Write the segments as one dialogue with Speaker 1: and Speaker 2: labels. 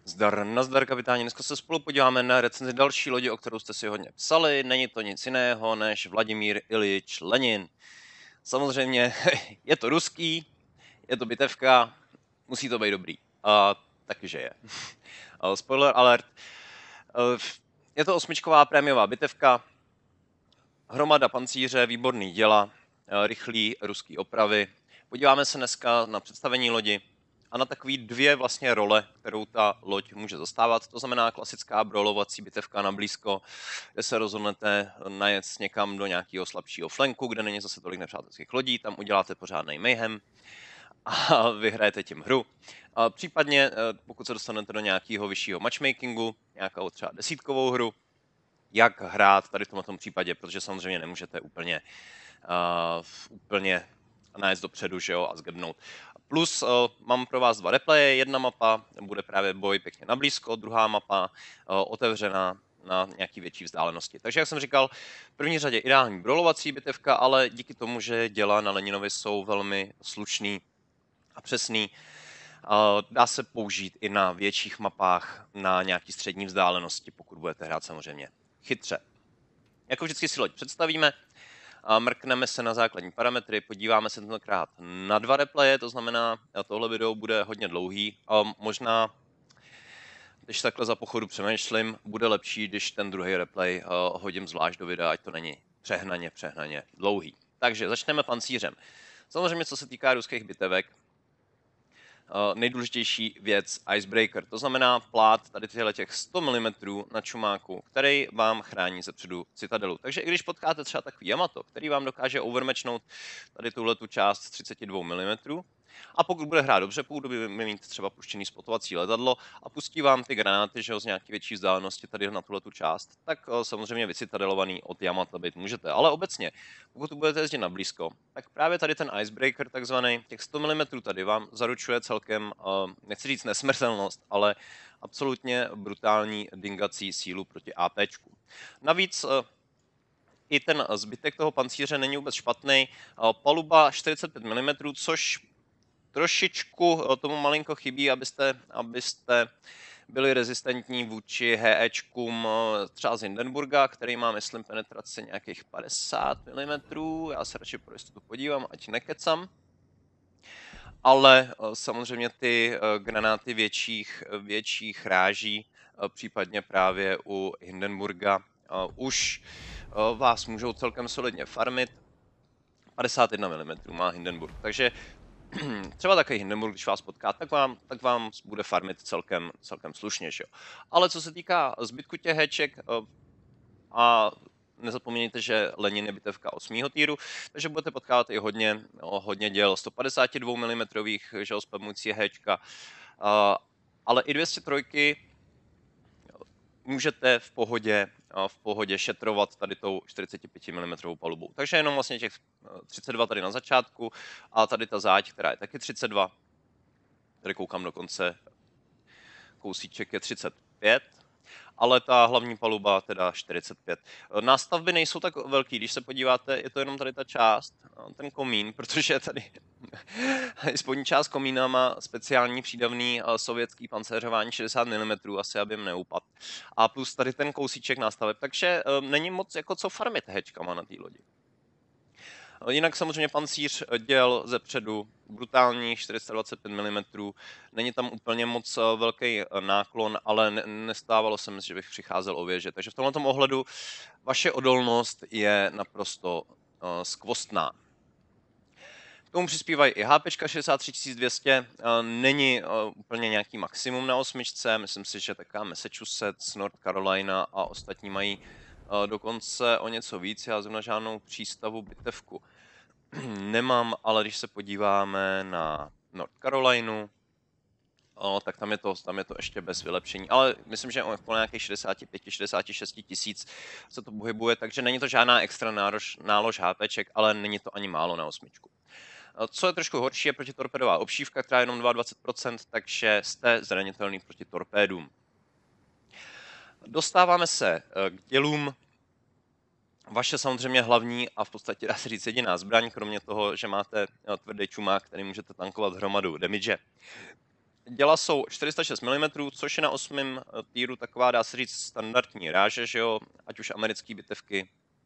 Speaker 1: Zdar, nazdar kapitáni, dneska se spolu podíváme na recenzi další lodi, o kterou jste si hodně psali. Není to nic jiného než Vladimír Iljič Lenin. Samozřejmě je to ruský, je to bitevka, musí to být dobrý. A taky, že je. Spoiler alert. Je to osmičková prémiová bitevka, hromada pancíře, výborný děla, rychlý ruský opravy. Podíváme se dneska na představení lodi a na takový dvě vlastně role, kterou ta loď může zastávat. To znamená klasická brolovací bitevka na blízko, kde se rozhodnete najet někam do nějakého slabšího flanku, kde není zase tolik nepřátelských lodí, tam uděláte pořádný mayhem a vyhrajete tím hru. A případně, pokud se dostanete do nějakého vyššího matchmakingu, nějakou třeba desítkovou hru, jak hrát tady v tomto případě, protože samozřejmě nemůžete úplně najít dopředu, že jo, a zgebnout. Plus mám pro vás dva replaye, jedna mapa bude právě boj pěkně na blízko, druhá mapa otevřená na nějaký větší vzdálenosti. Takže jak jsem říkal, v první řadě ideální brolovací bitevka, ale díky tomu, že děla na Leninovi jsou velmi slušný a přesný, dá se použít i na větších mapách na nějaký střední vzdálenosti, pokud budete hrát samozřejmě chytře. Jako vždycky si loď představíme, mrkneme se na základní parametry, podíváme se tentokrát na dva replaye, to znamená, tohle video bude hodně dlouhý a možná, když takhle za pochodu přemýšlím, bude lepší, když ten druhý replay hodím zvlášť do videa, ať to není přehnaně dlouhý. Takže začneme pancířem. Samozřejmě, co se týká ruských bitevek, nejdůležitější věc Icebreaker, to znamená plát tady těch 100 mm na čumáku, který vám chrání zepředu citadelu. Takže i když potkáte třeba takový Yamato, který vám dokáže overmatchnout tady tuhletu část 32 mm, a pokud bude hrát dobře, pokud by mít třeba puštěný spotovací letadlo a pustí vám ty granáty, že ho, z nějaké větší vzdálenosti tady na tuhletu část, tak samozřejmě vycitadelovaný od Yamata být můžete. Ale obecně, pokud budete jezdit na blízko, tak právě tady ten Icebreaker, takzvaný, těch 100 mm tady vám zaručuje celkem, nechci říct nesmrtelnost, ale absolutně brutální dingací sílu proti APčku. Navíc i ten zbytek toho pancíře není vůbec špatný. Paluba 45 mm, což trošičku tomu malinko chybí, abyste byli rezistentní vůči HEčkům třeba z Hindenburga, který má, myslím, penetraci nějakých 50 mm. Já se radši pro jistotu podívám, ať nekecam. Ale samozřejmě ty granáty větších ráží, případně právě u Hindenburga, už vás můžou celkem solidně farmit. 51 mm má Hindenburg, takže třeba takový Hindenburg, když vás potká, tak vám bude farmit celkem slušně, že jo. Ale co se týká zbytku těch heček, a nezapomeňte, že Lenin je bitevka 8. týru, takže budete potkávat i hodně děl 152 mm, že jo, spamující hečka, ale i 203 můžete v pohodě šetrovat tady tou 45 mm palubou. Takže jenom vlastně těch 32 tady na začátku a tady ta záď, která je taky 32. Tady koukám dokonce, kousíček je 35, ale ta hlavní paluba teda 45. Nástavby nejsou tak velký, když se podíváte, je to jenom tady ta část, ten komín, protože tady spodní část komína má speciální přídavný sovětský pancéřování 60 mm, asi aby jim neupad. A plus tady ten kousíček nástaveb, takže není moc jako co farmit hečkama na té lodi. Jinak samozřejmě pancíř děl zepředu brutální 425 mm, není tam úplně moc velký náklon, ale nestávalo se mi, že bych přicházel o věže. Takže v tomto ohledu vaše odolnost je naprosto skvostná. K tomu přispívají i HP 63200, není úplně nějaký maximum na osmičce, myslím si, že taká Massachusetts, North Carolina a ostatní mají dokonce o něco víc, já zrovna žádnou přístavu bitevku nemám, ale když se podíváme na North Carolinu, tak tam je to ještě bez vylepšení, ale myslím, že okolo nějakých 65-66 tisíc se to pohybuje, takže není to žádná extra nálož HPček, ale není to ani málo na osmičku. Co je trošku horší, je protitorpédová obšívka, která je jenom 22%, takže jste zranitelný proti torpédům. Dostáváme se k dělům. Vaše samozřejmě hlavní a v podstatě dá se říct jediná zbraň, kromě toho, že máte tvrdý čumák, který můžete tankovat hromadu damage, děla jsou 406 mm, což je na 8. týru taková, dá se říct, standardní ráže, že jo, ať už americké bitevky,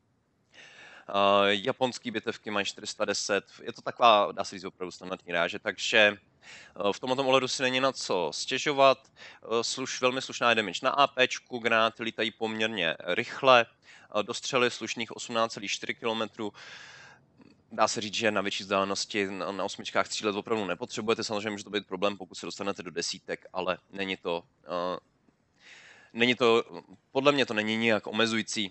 Speaker 1: japonské bitevky mají 410, je to taková, dá se říct, opravdu standardní ráže, takže v tomto ohledu si není na co stěžovat. Velmi slušná je damage na APčku, granáty lítají poměrně rychle, dostřely slušných 18,4 km. Dá se říct, že na větší vzdálenosti na osmičkách střílet opravdu nepotřebujete. Samozřejmě může to být problém, pokud se dostanete do desítek, ale není to, podle mě to není nijak omezující.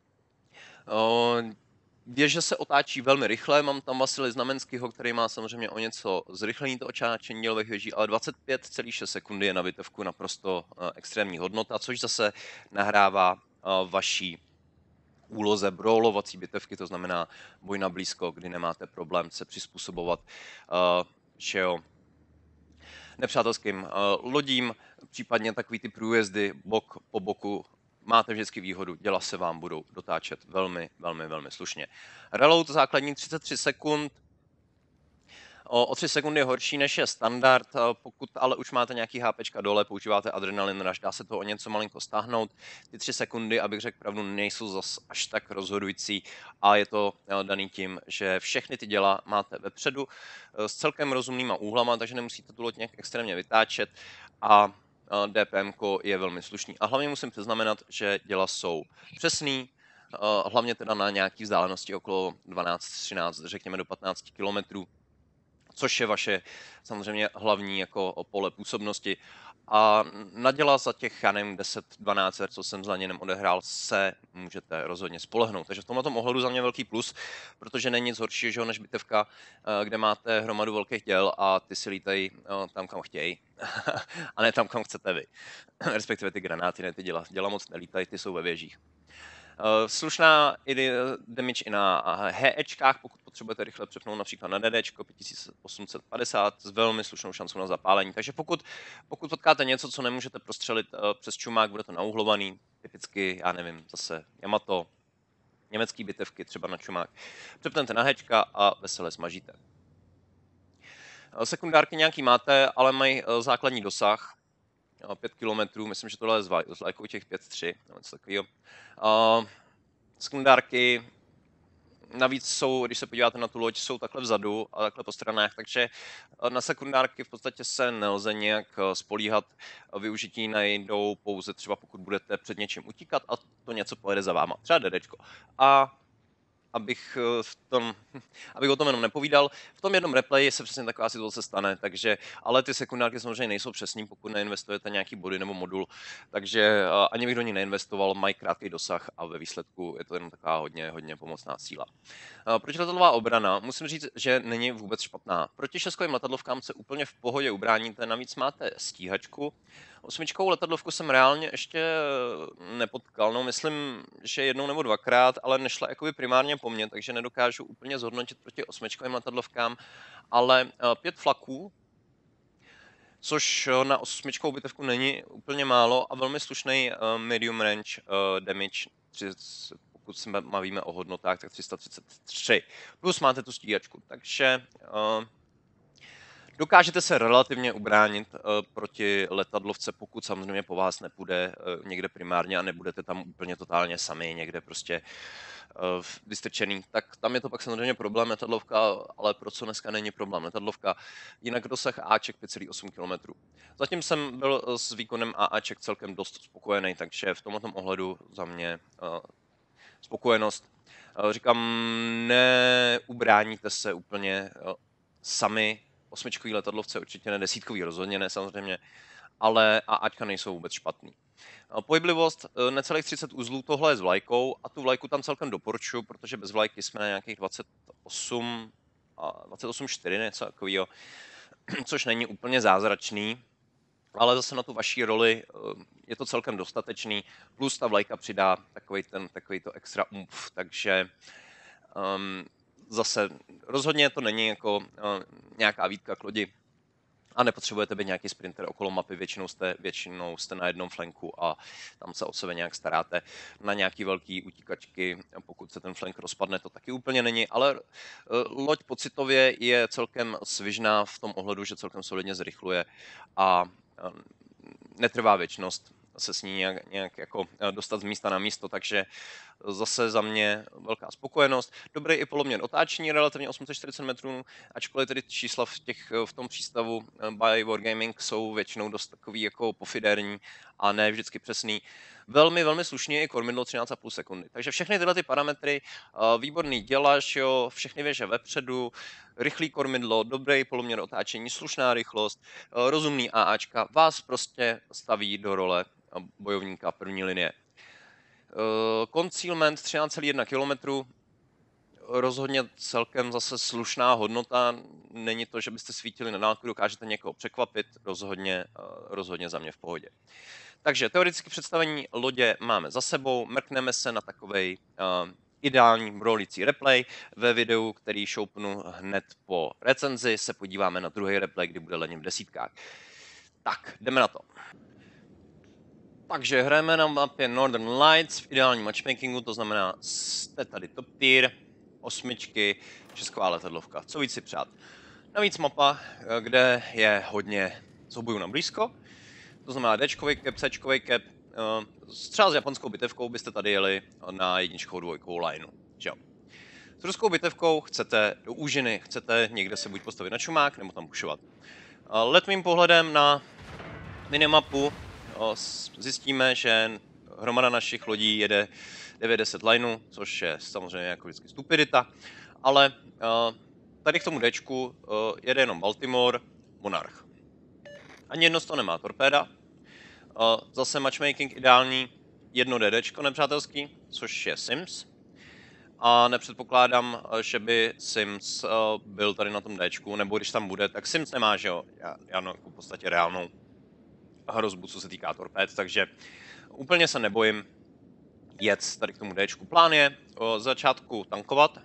Speaker 1: Věže se otáčí velmi rychle, mám tam Vasily Znamenskýho, který má samozřejmě o něco zrychlení to otáčení dělových věží, ale 25,6 sekundy je na bitevku naprosto extrémní hodnota, což zase nahrává vaší úloze brawlovací bitevky, to znamená boj na blízko, kdy nemáte problém se přizpůsobovat že jo, nepřátelským lodím, případně takový ty průjezdy bok po boku, máte vždycky výhodu, děla se vám budou dotáčet velmi, velmi, velmi slušně. Reload základní 33 sekund, o 3 sekundy horší než je standard, pokud ale už máte nějaký HPčka dole, používáte Adrenaline Rush, dá se to o něco malinko stáhnout. Ty 3 sekundy, abych řekl pravdu, nejsou zas až tak rozhodující a je to daný tím, že všechny ty děla máte vepředu s celkem rozumnýma úhlama, takže nemusíte tu loď nějak extrémně vytáčet a DPM je velmi slušný. A hlavně musím přiznamenat, že děla jsou přesný, hlavně teda na nějaký vzdálenosti okolo 12-13, řekněme do 15 kilometrů, což je vaše samozřejmě hlavní jako pole působnosti. A na děla za těch, já nevím, 10-12 her, co jsem s Laninem odehrál, se můžete rozhodně spolehnout. Takže v tomto ohledu za mě velký plus, protože není nic horšího než bitevka, kde máte hromadu velkých děl a ty si lítají tam, kam chtějí, a ne tam, kam chcete vy. Respektive ty granáty, ne ty děla. Děla moc nelítají, ty jsou ve věžích. Slušná damage i na HEčkách, pokud potřebujete rychle přepnout například na DDčko 5850 s velmi slušnou šancou na zapálení. Takže pokud potkáte něco, co nemůžete prostřelit přes čumák, bude to nauhlovaný, typicky, já nevím, zase Yamato, německý bitevky třeba na čumák, přepnete na Hčka a veselé smažíte. Sekundárky nějaký máte, ale mají základní dosah, 5 km, myslím, že tohle je z lajkou těch 5.3, nebo něco takového. Sekundárky navíc jsou, když se podíváte na tu loď, jsou takhle vzadu a takhle po stranách, takže na sekundárky v podstatě se nelze nějak spolíhat. Využití najdou pouze třeba pokud budete před něčím utíkat a to něco pojede za váma, třeba DDčko. A abych o tom jenom nepovídal. V tom jednom replayi se přesně taková situace stane, takže, ale ty sekundárky samozřejmě nejsou přesný, pokud neinvestujete nějaký body nebo modul, takže ani bych do ní neinvestoval, mají krátký dosah a ve výsledku je to jenom taková hodně pomocná síla. Protiletadlová obrana, musím říct, že není vůbec špatná. Proti šestkovým letadlovkám se úplně v pohodě ubráníte, navíc máte stíhačku. Osmičkovou letadlovku jsem reálně ještě nepotkal, no myslím, že jednou nebo dvakrát, ale nešla jakoby primárně po mně, takže nedokážu úplně zhodnotit proti osmičkovým letadlovkám, ale 5 flaků, což na osmičkovou bitevku není úplně málo a velmi slušný medium range damage, pokud se bavíme o hodnotách, tak 333. Plus máte tu stíhačku, takže dokážete se relativně ubránit proti letadlovce, pokud samozřejmě po vás nepůjde někde primárně a nebudete tam úplně totálně sami, někde prostě vystrčený, tak tam je to pak samozřejmě problém letadlovka, ale pro co dneska není problém letadlovka. Jinak dosah Aček 5,8 km. Zatím jsem byl s výkonem AAček celkem dost spokojený, takže v tomto ohledu za mě spokojenost. Říkám, neubráníte se úplně sami, osmičkový letadlovce určitě ne, desítkový rozhodně ne samozřejmě, ale AAčka nejsou vůbec špatný. Pohyblivost necelých 30 uzlů, tohle je s vlajkou a tu vlajku tam celkem doporučuji, protože bez vlajky jsme na nějakých 28,4 něco takového, což není úplně zázračný, ale zase na tu vaší roli je to celkem dostatečný, plus ta vlajka přidá takový to extra umf, takže zase rozhodně to není jako nějaká výtka k lodi, a nepotřebujete být nějaký sprinter okolo mapy, většinou jste na jednom flanku a tam se o sebe nějak staráte. Na nějaký velký utíkačky, pokud se ten flank rozpadne, to taky úplně není, ale loď pocitově je celkem svižná v tom ohledu, že celkem solidně zrychluje a netrvá věčnost se s ní nějak jako dostat z místa na místo, takže zase za mě velká spokojenost. Dobrý i poloměr otáčení, relativně 840 metrů, ačkoliv tedy čísla v tom přístavu by Wargaming jsou většinou dost takový jako pofidérní a ne vždycky přesný. Velmi, velmi slušně i kormidlo 13,5 sekundy. Takže všechny tyhle ty parametry, výborný dělaš, jo, všechny věže vepředu, rychlý kormidlo, dobrý poloměr otáčení, slušná rychlost, rozumný AAčka, vás prostě staví do role bojovníka první linie. Concealment 13,1 km, rozhodně celkem zase slušná hodnota, není to, že byste svítili na dálku, dokážete někoho překvapit, rozhodně za mě v pohodě. Takže teoretické představení lodě máme za sebou, mrkneme se na takovej ideální rolící replay. Ve videu, který šoupnu hned po recenzi, se podíváme na druhý replay, kdy bude Lenin v desítkách. Tak, jdeme na to. Takže hrajeme na mapě Northern Lights v ideálním matchmakingu, to znamená, jste tady top tier, 8, česká letadlovka, co víc si přát. Navíc mapa, kde je hodně soubojů na blízko, to znamená Dčkový cap, Cčkový cap, třeba s japonskou bitevkou byste tady jeli na 1, 2 lineu, že jo. S ruskou bitevkou chcete do úžiny, chcete někde se buď postavit na čumák, nebo tam pušovat. Letmým pohledem na minimapu zjistíme, že hromada našich lodí jede 9-10 lineů, což je samozřejmě jako vždycky stupidita, ale tady k tomu Dčku jede jenom Baltimore, Monarch. Ani jedno z toho nemá torpéda. Zase matchmaking ideální, jedno DDčko nepřátelský, což je Sims. A nepředpokládám, že by Sims byl tady na tom Dčku, nebo když tam bude, tak Sims nemá, že jo, já v podstatě reálnou hrozbu, co se týká torpéd, takže úplně se nebojím jet tady k tomu Dčku. Plán je z začátku tankovat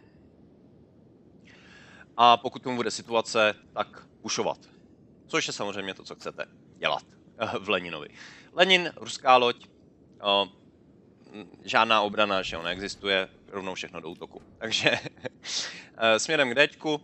Speaker 1: a pokud tomu bude situace, tak pušovat. Což je samozřejmě to, co chcete dělat v Leninovi. Lenin, ruská loď, žádná obrana, že on neexistuje, rovnou všechno do útoku. Takže směrem k Dčku.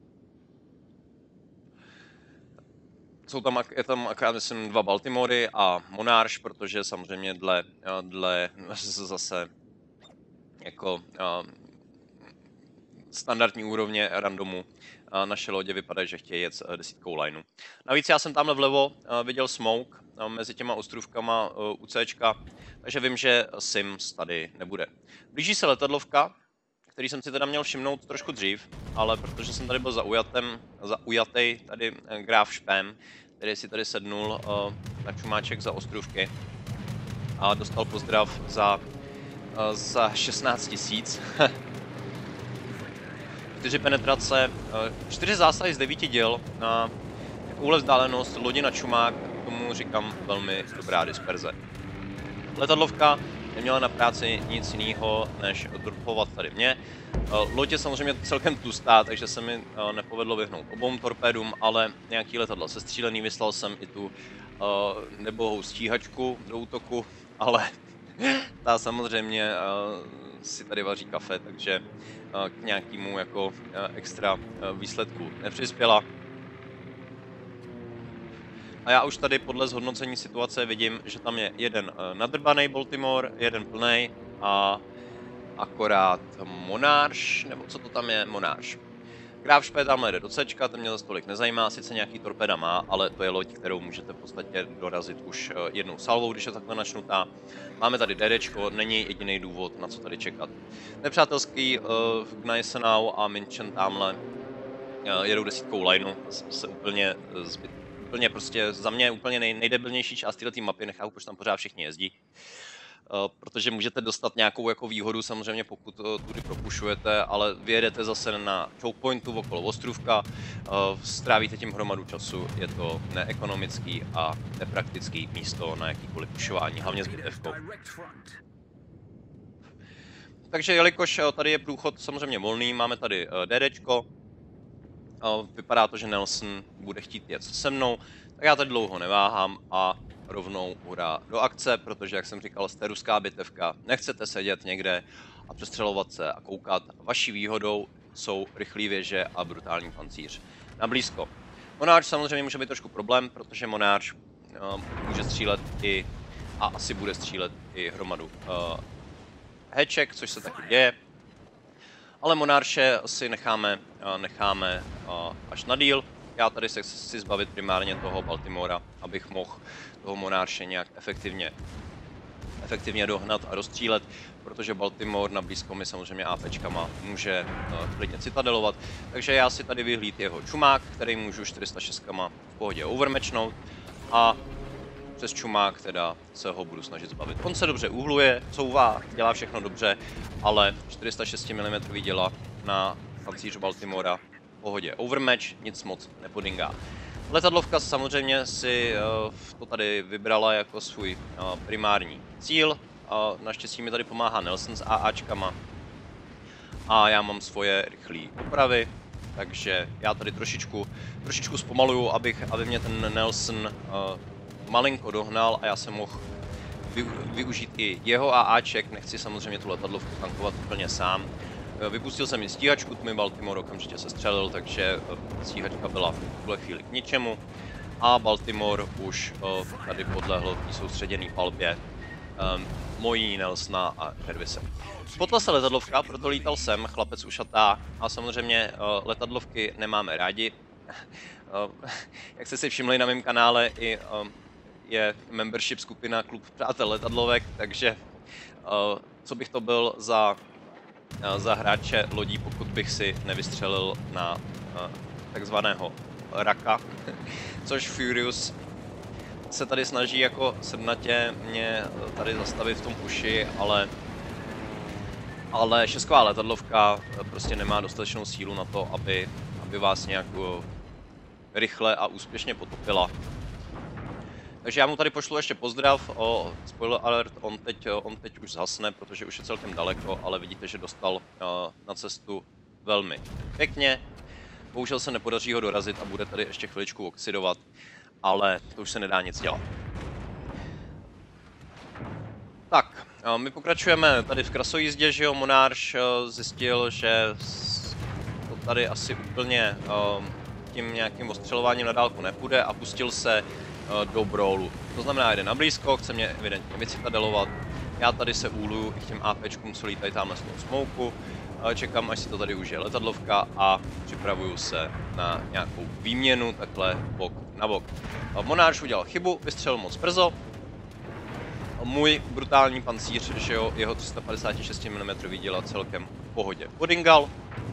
Speaker 1: Je tam akorát, myslím, 2 Baltimory a Monarch, protože samozřejmě dle zase jako standardní úrovně randomu naše lodě vypadají, že chtějí jet desítkou lineu. Navíc já jsem tamhle vlevo viděl smoke mezi těma ostrůvkama u Cčka, takže vím, že Sims tady nebude. Blíží se letadlovka, který jsem si teda měl všimnout trošku dřív, ale protože jsem tady byl zaujatý tady Graf Špém, který si tady sednul na čumáček za ostrůvky a dostal pozdrav za 16 000. 4 penetrace, 4 zásahy z 9 děl na takovouhle vzdálenost, lodi na čumák, tomu říkám velmi dobrá disperze. Letadlovka neměla na práci nic jiného, než dropovat tady mě. Loď je samozřejmě celkem tlustá, takže se mi nepovedlo vyhnout obou torpédům, ale nějaký letadlo sestřílený, vyslal jsem i tu nebohou stíhačku do útoku, ale ta samozřejmě si tady vaří kafe, takže k nějakému jako extra výsledku nepřispěla. A já už tady podle zhodnocení situace vidím, že tam je jeden nadrbaný Baltimore, jeden plnej a akorát Monarch, nebo co to tam je, Monarch. Graf Špé tamhle jde do Cčka, ten mě zase tolik nezajímá, sice nějaký torpeda má, ale to je loď, kterou můžete v podstatě dorazit už jednou salvou, když je takhle načnutá. Máme tady DDčko, není jediný důvod, na co tady čekat. Nepřátelský Gneisenau a München tamhle jedou desítkou lineu, se úplně prostě za mě úplně nejdebilnější část této mapy, nechápu, proč tam pořád všichni jezdí. Protože můžete dostat nějakou jako výhodu samozřejmě, pokud tudy propušujete, ale vyjedete zase na choke pointu okolo ostrůvka, strávíte tím hromadu času, je to neekonomický a nepraktický místo na jakýkoliv pušování, hlavně s bitevkou. Takže jelikož tady je průchod samozřejmě volný, máme tady DDčko, vypadá to, že Nelson bude chtít jet se mnou, tak já tady dlouho neváhám a rovnou hurá do akce, protože, jak jsem říkal, jste ruská bitevka, nechcete sedět někde a přestřelovat se a koukat. Vaší výhodou jsou rychlé věže a brutální pancíř na blízko. Monarch samozřejmě může být trošku problém, protože Monarch může střílet i a asi bude střílet i hromadu heček, což se taky děje. Ale Monarše si necháme až na díl. Já tady se chci zbavit primárně toho Baltimora, abych mohl toho Monarše nějak efektivně dohnat a rozstřílet, protože Baltimore na blízko mi samozřejmě APčkama může klidně citadelovat. Takže já si tady vyhlíd jeho čumák, který můžu 406 v pohodě overmatchnout a přes čumák teda se ho budu snažit zbavit. On se dobře uhluje, couvá, dělá všechno dobře, ale 406 mm děla na pancíř Baltimora v pohodě overmatch, nic moc nepodingá. Letadlovka samozřejmě si to tady vybrala jako svůj primární cíl. Naštěstí mi tady pomáhá Nelson s AAčkama a já mám svoje rychlé opravy, takže já tady trošičku zpomaluju, aby mě ten Nelson malinko dohnal a já jsem mohl využít i jeho AAček, nechci samozřejmě tu letadlovku tankovat úplně sám. Vypustil jsem i stíhačku, tu mi Baltimore okamžitě se střelil, takže stíhačka byla v tuhle chvíli k ničemu. A Baltimore už tady podlehl v soustředěný palbě mojí Nelsona a Jervise. Spotla se letadlovka, proto lítal jsem, chlapec ušatá a samozřejmě letadlovky nemáme rádi. Jak jste si všimli na mém kanále, je membership skupina Klub přátel letadlovek, takže co bych to byl za hráče lodí, pokud bych si nevystřelil na takzvaného raka, což Furious se tady snaží jako srdnatě mě tady zastavit v tom puši, ale šestková letadlovka prostě nemá dostatečnou sílu na to, aby vás nějak rychle a úspěšně potopila. Takže já mu tady pošlu ještě pozdrav, spoiler alert, on teď už zhasne, protože už je celkem daleko, ale vidíte, že dostal na cestu velmi pěkně. Bohužel se nepodaří ho dorazit a bude tady ještě chviličku oxidovat, ale to už se nedá nic dělat. Tak, my pokračujeme tady v krasojízdě, že jo, Monarch zjistil, že to tady asi úplně tím nějakým ostřelováním na dálku nepůjde a pustil se do brawlu. To znamená, jde na blízko, chce mě evidentně vycitadelovat. Já tady se úluju i k těm APčkům, co lítají tamhle z toho smouku. Čekám, až si to tady užije letadlovka a připravuju se na nějakou výměnu, takhle bok na bok. Monarch udělal chybu, vystřelil moc brzo. Můj brutální pancíř, že jo, jeho 356 mm děla celkem v pohodě podingal.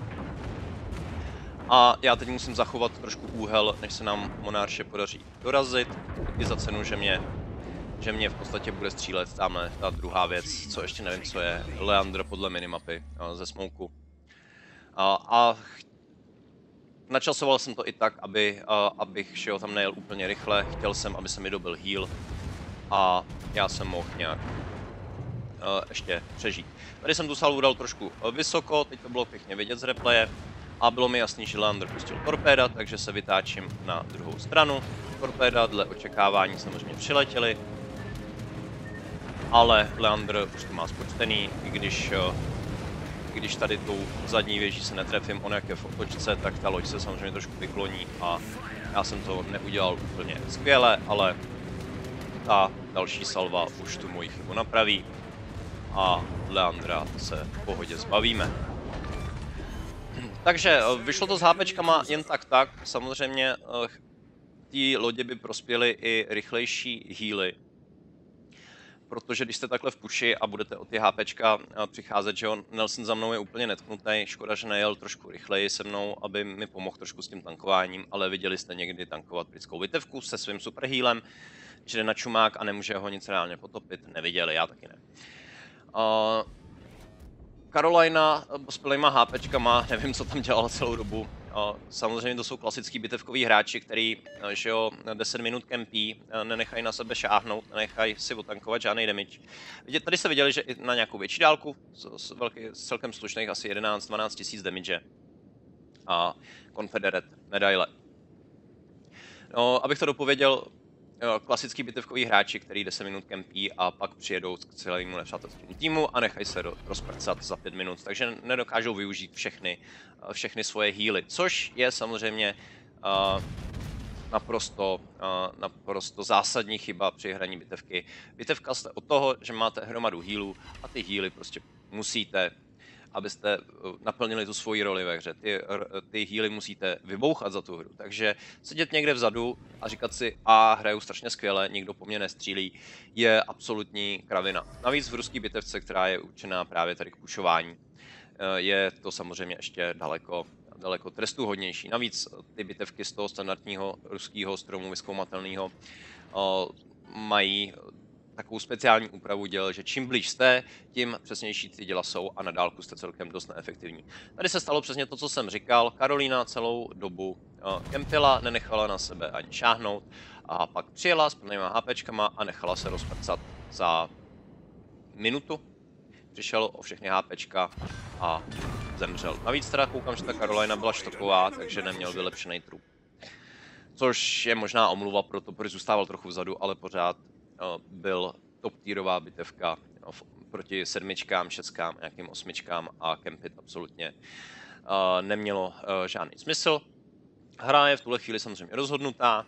Speaker 1: A já teď musím zachovat trošku úhel, než se nám Monarche podaří dorazit, i za cenu, že mě v podstatě bude střílet tamhle ta druhá věc, co ještě nevím, co je, Leandr podle minimapy ze smouku. A načasoval jsem to i tak, abych šel tam nejel úplně rychle, chtěl jsem, aby se mi dobil heal a já jsem mohl nějak ještě přežít. Tady jsem tu salvu dal trošku vysoko, teď to bylo pěkně vidět z replaye. A bylo mi jasný, že Leandr pustil torpéda, takže se vytáčím na druhou stranu. Torpéda dle očekávání samozřejmě přiletěly, ale Leandr už to má spočtený, i když tady tou zadní věží se netrefím, on jak je v otočce, tak ta loď se samozřejmě trošku vykloní a já jsem to neudělal úplně skvěle, ale ta další salva už tu moji chybu napraví a Leandra se v pohodě zbavíme. Takže vyšlo to s HPčkama jen tak. Samozřejmě té lodě by prospěly i rychlejší healy. Protože když jste takhle v puši a budete o ty HPčka přicházet, že on Nelson za mnou je úplně netknutý, škoda, že nejel trošku rychleji se mnou, aby mi pomohl trošku s tím tankováním, ale viděli jste někdy tankovat britskou bitevku se svým superhealem, že jde na čumák a nemůže ho nic reálně potopit, neviděli, já taky ne. Carolina s plnýma HPčkama, nevím, co tam dělala celou dobu. Samozřejmě to jsou klasický bitevkoví hráči, který, že jo, 10 minut kempí, nenechají na sebe šáhnout, nenechají si otankovat žádný damage. Tady se viděli, že i na nějakou větší dálku, z celkem slušných asi 11-12 tisíc damage, a Confederate medaile. No, abych to dopověděl, klasický bitevkový hráči, který 10 minut kempí a pak přijedou k celému nepřátelskému týmu a nechají se rozprcat za 5 minut, takže nedokážou využít všechny svoje healy, což je samozřejmě naprosto zásadní chyba při hraní bitevky. Bitevka jste od toho, že máte hromadu healů a ty healy prostě musíte, abyste naplnili tu svoji roli ve hře. Ty healy musíte vybouchat za tu hru. Takže sedět někde vzadu a říkat si, hraju strašně skvěle, nikdo po mně nestřílí, je absolutní kravina. Navíc v ruské bitevce, která je určená právě tady k pušování, je to samozřejmě ještě daleko trestuhodnější. Navíc ty bitevky z toho standardního ruského stromu vyzkoumatelného mají takovou speciální úpravu děl, že čím blíž jste, tím přesnější ty děla jsou a na dálku jste celkem dost neefektivní. Tady se stalo přesně to, co jsem říkal. Karolína celou dobu kempila, nenechala na sebe ani šáhnout a pak přijela s plnýma HPčkama a nechala se rozprcat za minutu. Přišel o všechny HPčka a zemřel. Navíc teda koukám, že ta Karolina byla štoková, takže neměl vylepšený trup. Což je možná omluva pro to, protože zůstával trochu vzadu, ale pořád byl top týrová bitevka proti 7, 6, nějakým 8 a kempit absolutně nemělo žádný smysl. Hra je v tuhle chvíli samozřejmě rozhodnutá.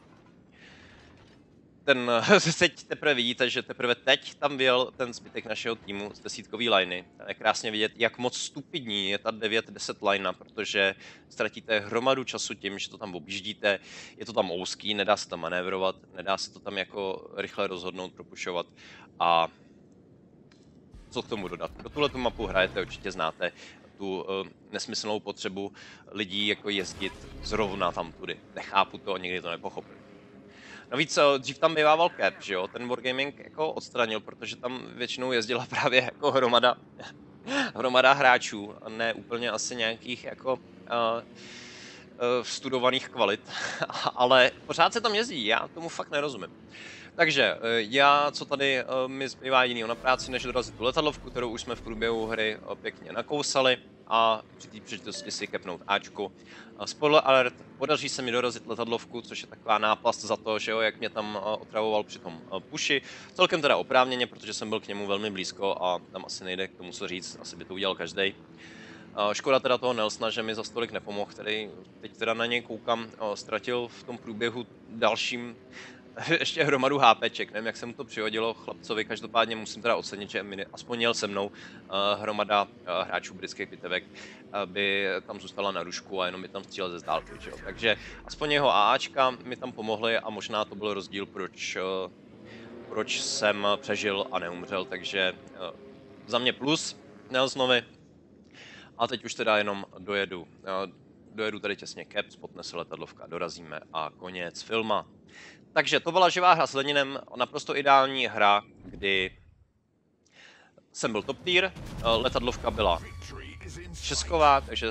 Speaker 1: Teď teprve vidíte, že teprve teď tam byl ten zbytek našeho týmu z desítkový liney. Je krásně vidět, jak moc stupidní je ta 9-10 linea, protože ztratíte hromadu času tím, že to tam objíždíte, je to tam úzký, nedá se tam manévrovat, nedá se to tam jako rychle rozhodnout, propušovat a co k tomu dodat. Pro tuhletu mapu hrajete, určitě znáte tu nesmyslnou potřebu lidí jako jezdit zrovna tam tudy. Nechápu to, nikdy to nepochopil. Navíc dřív tam bývával cap, že jo, ten Wargaming jako odstranil, protože tam většinou jezdila právě jako hromada hráčů, a ne úplně asi nějakých jako studovaných kvalit, ale pořád se tam jezdí, já tomu fakt nerozumím. Takže co tady mi zbývá jinýho na práci, než dorazit tu letadlovku, kterou už jsme v průběhu hry pěkně nakousali a při té příležitosti si kepnout Ačku. Spoiler alert, podaří se mi dorazit letadlovku, což je taková náplast za to, že jo, jak mě tam otravoval při tom puši. Celkem teda oprávněně, protože jsem byl k němu velmi blízko a tam asi nejde k tomu co říct, asi by to udělal každý. Škoda teda toho Nelsona, že mi za stolik nepomohl, který teď teda na něj koukám, ztratil v tom průběhu dalším ještě hromadu HPček, nevím, jak se mu to přihodilo chlapcovi, každopádně musím teda ocenit, že aspoň jel se mnou hromada hráčů britských bitevek, by tam zůstala na rušku a jenom mi tam střílel ze zdálky, že jo. Takže aspoň jeho AAčka mi tam pomohly a možná to byl rozdíl, proč jsem přežil a neumřel, takže za mě plus Nelsonovi. A teď už teda jenom dojedu tady těsně cap, spotne se letadlovka, dorazíme a konec filma. Takže to byla živá hra s Leninem, naprosto ideální hra, kdy jsem byl top tier, letadlovka byla česková, takže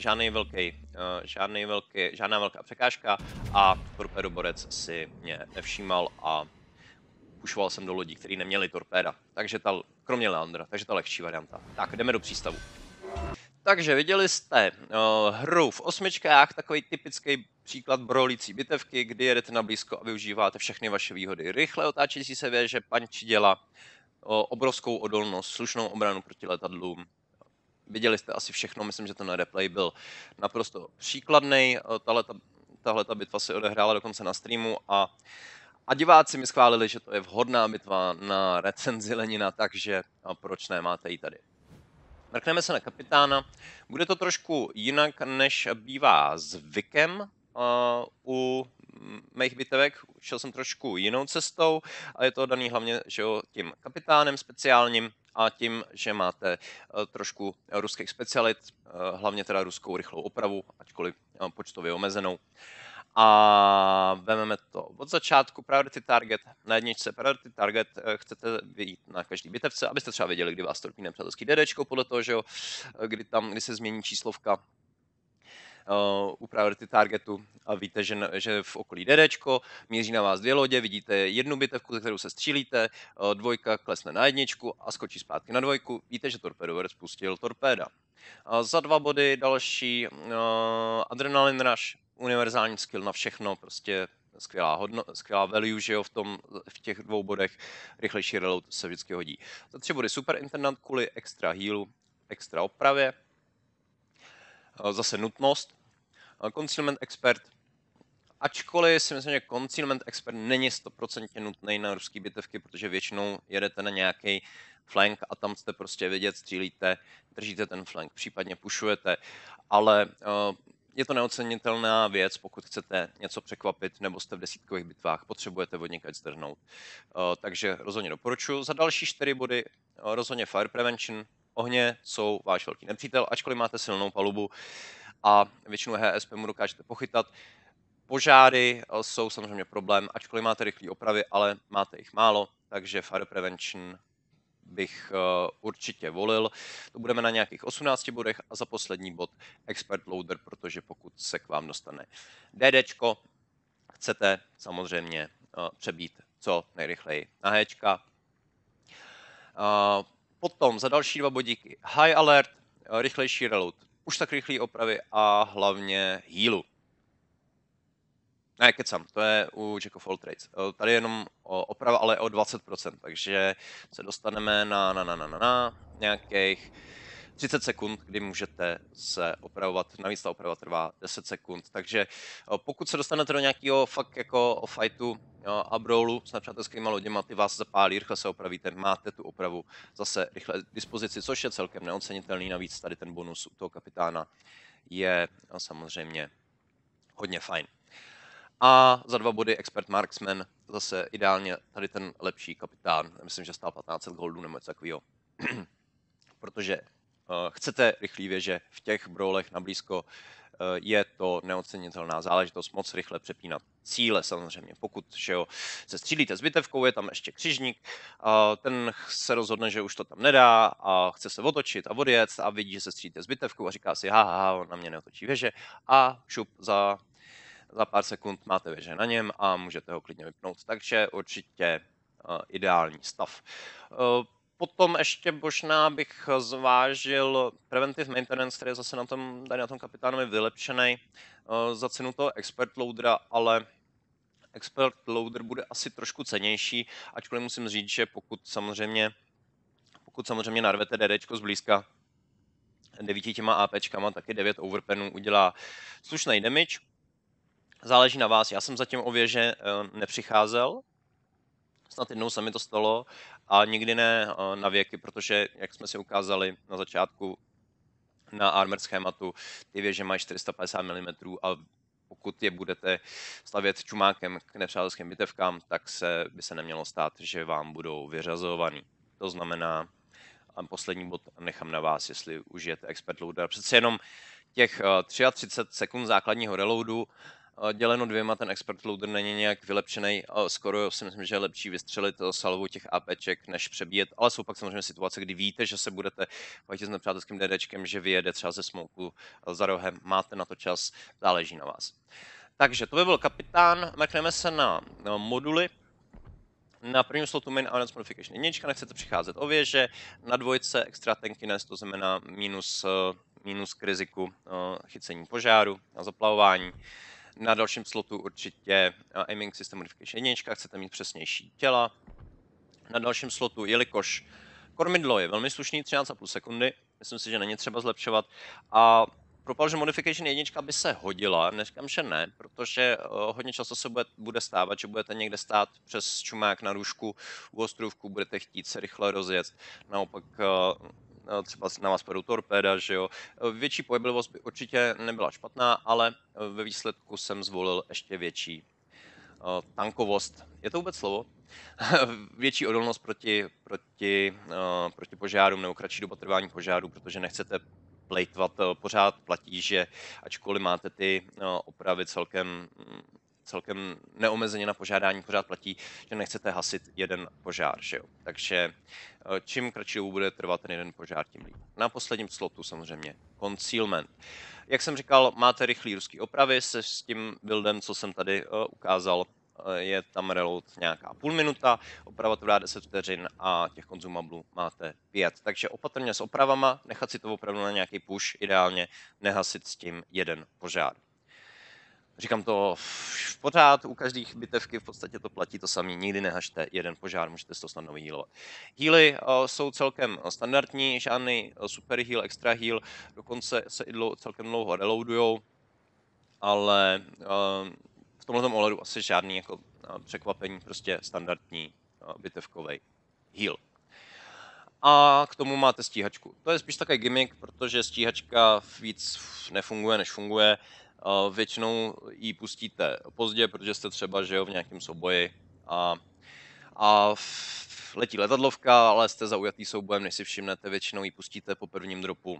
Speaker 1: žádná velká překážka a torpédoborec si mě nevšímal a pušoval jsem do lodí, které neměly torpéda, takže kromě Leandra, takže ta lehčí varianta. Tak, jdeme do přístavu. Takže viděli jste hru v 8, takový typický příklad brolící bitevky, kdy jedete na blízko a využíváte všechny vaše výhody. Rychle otáčející se věže, panči děla, obrovskou odolnost, slušnou obranu proti letadlům. Viděli jste asi všechno, myslím, že ten replay byl naprosto příkladný. Tahleta bitva se odehrála dokonce na streamu a diváci mi schválili, že to je vhodná bitva na recenzi Lenina, takže proč ne, máte ji tady. Mrkneme se na kapitána. Bude to trošku jinak, než bývá zvykem u mých bitevek. Šel jsem trošku jinou cestou a je to daný hlavně že jo, tím kapitánem speciálním a tím, že máte trošku ruských specialit, hlavně teda ruskou rychlou opravu, ačkoliv počtově omezenou. A vezmeme to od začátku, priority target, na jedničce priority target chcete vyjít na každý bitevce, abyste třeba věděli, kdy vás torpí nepřátelský DDčko, podle toho, že jo, kdy se změní číslovka u priority targetu a víte, že v okolí DDčko, míří na vás 2 lodě, vidíte jednu bitevku, ze kterou se střílíte, dvojka klesne na jedničku a skočí zpátky na dvojku, víte, že torpedover spustil torpéda. Za 2 body další Adrenaline Rush, univerzální skill na všechno, prostě skvělá value, že jo, v těch 2 bodech, rychlejší reload se vždycky hodí. Za 3 body Super Intendant kvůli extra healu, extra opravě, zase nutnost, Concealment Expert, ačkoliv si myslím, že Concealment Expert není 100% nutný na ruský bitevky, protože většinou jedete na nějaký flank a tam jste prostě vidět, střílíte, držíte ten flank, případně pušujete, ale je to neocenitelná věc, pokud chcete něco překvapit nebo jste v desítkových bitvách, potřebujete od někaď zdrhnout. Takže rozhodně doporučuji. Za další 4 body rozhodně Fire Prevention. Ohně jsou váš velký nepřítel, ačkoliv máte silnou palubu a většinu HSP mu dokážete pochytat. Požáry jsou samozřejmě problém, ačkoliv máte rychlé opravy, ale máte jich málo, takže Fire Prevention bych určitě volil. To budeme na nějakých 18 bodech a za poslední bod Expert Loader, protože pokud se k vám dostane DDčko, chcete samozřejmě přebít co nejrychleji na Hčka. Potom za další 2 bodíky High Alert, rychlejší reload, už tak rychlý opravy a hlavně healu. Ne, kecam, to je u Jack of all trades. Tady je jenom oprava, ale o 20%, takže se dostaneme na nějakých 30 sekund, kdy můžete se opravovat, navíc ta oprava trvá 10 sekund, takže pokud se dostanete do nějakého fakt jako fightu a brawlu s nepřátelskými loděma, ty vás zapálí, rychle se opravíte, máte tu opravu zase rychle k dispozici, což je celkem neocenitelný, navíc tady ten bonus u toho kapitána je samozřejmě hodně fajn. A za 2 body Expert Marksman, zase ideálně tady ten lepší kapitán, myslím, že stál 1500 goldů nebo něco takového. Protože chcete rychlý věže v těch brawlech na blízko, je to neocenitelná záležitost, moc rychle přepínat cíle samozřejmě. Pokud že jo, se střílíte s bitevkou, je tam ještě křižník, ten se rozhodne, že už to tam nedá a chce se otočit a odjet a vidí, že se střílíte s bitevkou a říká si, haha, on na mě neotočí věže a šup za pár sekund máte věže na něm a můžete ho klidně vypnout. Takže určitě ideální stav. Potom ještě možná bych zvážil Preventive Maintenance, který je zase tady na tom kapitánovi vylepšený za cenu toho Expert Loadera, ale Expert Loader bude asi trošku cenější, ačkoliv musím říct, že pokud samozřejmě narvete DDčko zblízka 9 těma APčkama, taky 9 overpenů udělá slušný damage. Záleží na vás, já jsem zatím o věže nepřicházel, snad jednou se mi to stalo a nikdy ne na věky, protože jak jsme si ukázali na začátku na armor schématu, ty věže mají 450 mm a pokud je budete stavět čumákem k nepřátelským bitevkám, tak by se nemělo stát, že vám budou vyřazovaný. To znamená, poslední bod nechám na vás, jestli užijete Expert Loader. Přece jenom těch 33 sekund základního reloadu děleno 2, ten Expert Loader není nějak vylepšený. Skoro si myslím, že je lepší vystřelit salvu těch APček, než přebíjet, ale jsou pak samozřejmě situace, kdy víte, že se budete fajtit s nepřátelským DDčkem, že vyjede třeba ze smoku za rohem, máte na to čas, záleží na vás. Takže to by byl kapitán, mrkneme se na moduly. Na prvním slotu Main Audience Modification 1, nechcete přicházet o věže, na 2 Extra Tankiness, to znamená minus k riziku chycení požáru a zaplavování. Na dalším slotu určitě Aiming System Modification 1, chcete mít přesnější těla. Na dalším slotu, jelikož kormidlo je velmi slušný, 13,5 sekundy, myslím si, že není třeba zlepšovat. A Propulsion Modification 1 by se hodila, neříkám, že ne, protože hodně často se bude stávat, že budete někde stát přes čumák na růžku u ostrůvku, budete chtít se rychle rozjet, naopak třeba na vás půjdou torpéda, že jo. Větší pohyblivost by určitě nebyla špatná, ale ve výsledku jsem zvolil ještě větší tankovost. Je to vůbec slovo? Větší odolnost proti požárům nebo kratší doba trvání požáru, protože nechcete plejtvat. Pořád platí, že ačkoliv máte ty opravy celkem neomezeně na požádání, pořád platí, že nechcete hasit jeden požár, že jo. Takže čím kratší dobu bude trvat ten jeden požár, tím líp. Na posledním slotu samozřejmě concealment. Jak jsem říkal, máte rychlý ruský opravy se s tím buildem, co jsem tady ukázal. je tam reload nějaká půl minuta, oprava trvá 10 vteřin a těch konzumablů máte 5. Takže opatrně s opravama, nechat si to opravdu na nějaký push, ideálně nehasit s tím jeden požár. Říkám to pořád, u každé bitevky v podstatě to platí to samé, nikdy nehažte jeden požár, můžete si to snadno vyhealovat. Healy jsou celkem standardní, žádný super heal, extra heal, dokonce se i celkem dlouho reloadujou, ale v tomhle ohledu asi žádný jako překvapení, prostě standardní bitevkový heal. A k tomu máte stíhačku. To je spíš takový gimmick, protože stíhačka víc nefunguje, než funguje. Většinou ji pustíte pozdě, protože jste třeba že jo, v nějakém souboji a letí letadlovka, ale jste zaujatý soubojem, než si všimnete, většinou ji pustíte po prvním dropu.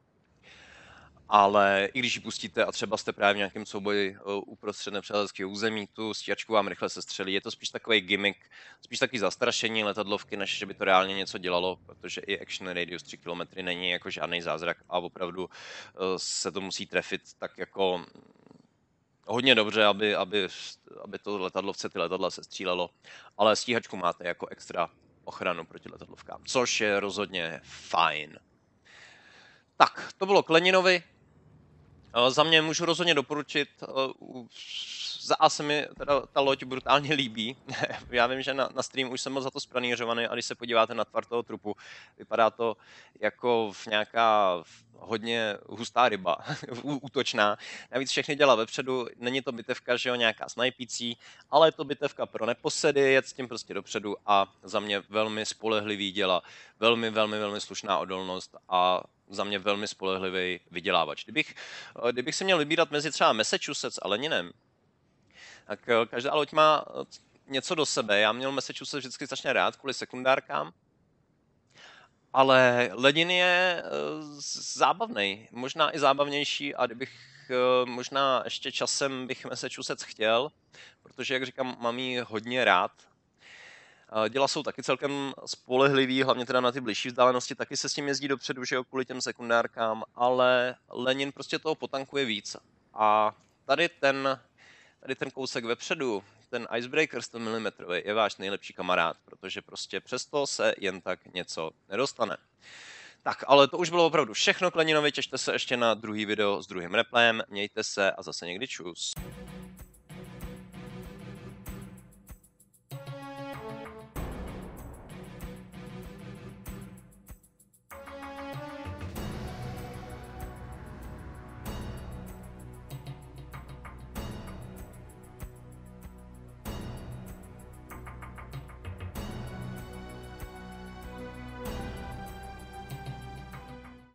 Speaker 1: Ale i když ji pustíte a třeba jste právě v nějakém souboji uprostřed nepřátelského území, tu stíhačku vám rychle sestřelí. Je to spíš takový gimmick, spíš taky zastrašení letadlovky, než že by to reálně něco dělalo, protože i action radius 3 km není jako žádný zázrak a opravdu se to musí trefit tak jako hodně dobře, aby to letadlovce ty letadla sestřílelo. Ale stíhačku máte jako extra ochranu proti letadlovkám, což je rozhodně fajn. Tak, to bylo k Leninovi. Za mě můžu rozhodně doporučit, za A se mi teda ta loď brutálně líbí. Já vím, že na stream už jsem moc za to zpranířovaný a když se podíváte na tvar toho trupu, vypadá to jako nějaká hodně hustá ryba, útočná. Navíc všechny dělá vepředu, není to bitevka, že jo, nějaká snajpící, ale je to bitevka pro neposedy, jet s tím prostě dopředu a za mě velmi spolehlivý děla, velmi slušná odolnost a za mě velmi spolehlivý vydělávač. Kdybych si měl vybírat mezi třeba Massachusetts a Leninem, tak každá loď má něco do sebe. Já měl Massachusetts vždycky strašně rád kvůli sekundárkám, ale Lenin je zábavný, možná i zábavnější a kdybych možná ještě časem bych Massachusetts chtěl, protože, jak říkám, mám ji hodně rád. Děla jsou taky celkem spolehlivý, hlavně teda na ty blížší vzdálenosti, taky se s tím jezdí dopředu, že jo, kvůli těm sekundárkám, ale Lenin prostě toho potankuje víc. A tady ten kousek vepředu, ten Icebreaker 100 mm je váš nejlepší kamarád, protože prostě přesto se jen tak něco nedostane. Tak, ale to už bylo opravdu všechno k Leninovi, těšte se ještě na druhý video s druhým replayem, mějte se a zase někdy čus.